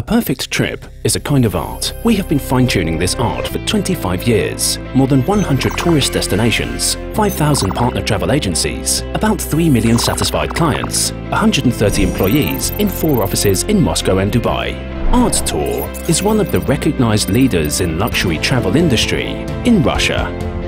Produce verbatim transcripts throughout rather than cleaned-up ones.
A perfect trip is a kind of art. We have been fine-tuning this art for twenty-five years. More than one hundred tourist destinations, five thousand partner travel agencies, about three million satisfied clients, one hundred thirty employees in four offices in Moscow and Dubai. ArtTour is one of the recognized leaders in luxury travel industry in Russia.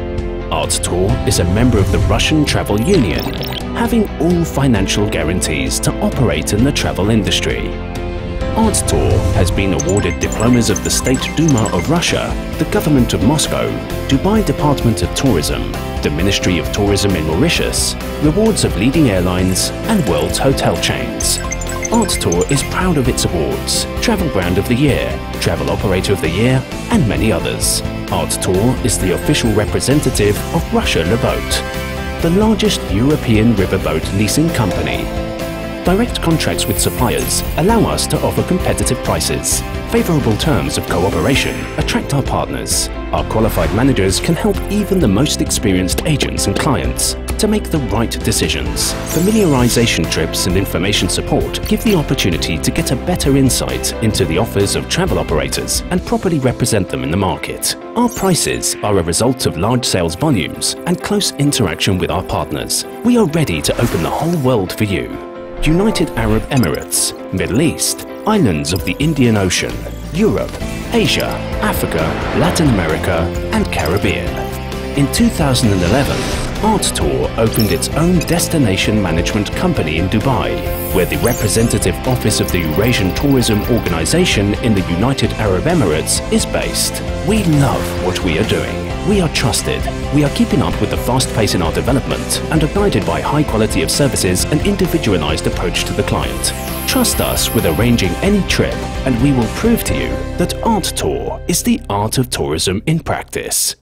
ArtTour is a member of the Russian Travel Union, having all financial guarantees to operate in the travel industry. ArtTour has been awarded diplomas of the State Duma of Russia, the Government of Moscow, Dubai Department of Tourism, the Ministry of Tourism in Mauritius, rewards of leading airlines and world's hotel chains. ArtTour is proud of its awards, Travel Brand of the Year, Travel Operator of the Year, and many others. ArtTour is the official representative of Russia Le Boat, the largest European riverboat leasing company. Direct contracts with suppliers allow us to offer competitive prices. Favorable terms of cooperation attract our partners. Our qualified managers can help even the most experienced agents and clients to make the right decisions. Familiarization trips and information support give the opportunity to get a better insight into the offers of travel operators and properly represent them in the market. Our prices are a result of large sales volumes and close interaction with our partners. We are ready to open the whole world for you. United Arab Emirates, Middle East, islands of the Indian Ocean, Europe, Asia, Africa, Latin America, and Caribbean. In two thousand eleven, ArtTour opened its own destination management company in Dubai, where the representative office of the Eurasian Tourism Organization in the United Arab Emirates is based. We love what we are doing. We are trusted. We are keeping up with the fast pace in our development and are guided by high quality of services and individualized approach to the client. Trust us with arranging any trip, and we will prove to you that ArtTour is the art of tourism in practice.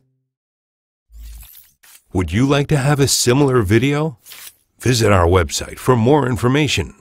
Would you like to have a similar video? Visit our website for more information.